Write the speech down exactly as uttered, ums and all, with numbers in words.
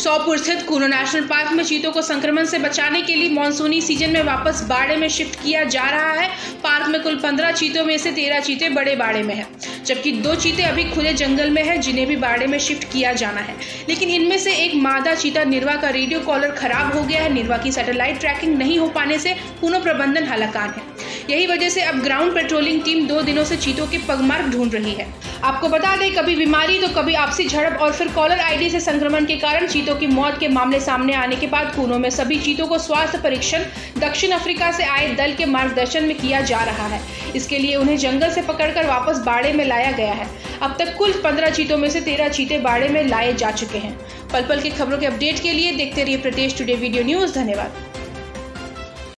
सौपुर स्थित Kuno national park में चीतों को संक्रमण से बचाने के लिए मानसूनी सीजन में वापस बाड़े में शिफ्ट किया जा रहा है। पार्क में कुल पंद्रह चीतों में से तेरह चीते बड़े बाड़े में हैं, जबकि दो चीते अभी खुले जंगल में हैं, जिन्हें भी बाड़े में शिफ्ट किया जाना है। लेकिन इनमें से एक मादा चीता निर्वा का रेडियो कॉलर खराब हो गया है। निर्वा की सैटेलाइट ट्रैकिंग नहीं हो पाने से कूनो प्रबंधन हलाकान है। यही वजह से अब ग्राउंड पेट्रोलिंग टीम दो दिनों से चीतों के पगमार्ग ढूंढ रही है। आपको बता दें, कभी बीमारी तो कभी आपसी झड़प और फिर कॉलर आईडी से संक्रमण के कारण चीतों की मौत के मामले सामने आने के बाद कूनो में सभी चीतों को स्वास्थ्य परीक्षण दक्षिण अफ्रीका से आए दल के मार्गदर्शन में किया जा रहा है। इसके लिए उन्हें जंगल से पकड़कर वापस बाड़े में लाया गया है। अब तक कुल पंद्रह चीतों में से तेरह चीते बाड़े में लाए जा चुके हैं। पल पल की खबरों के अपडेट के लिए देखते रहिए प्रदेश टुडे वीडियो न्यूज। धन्यवाद।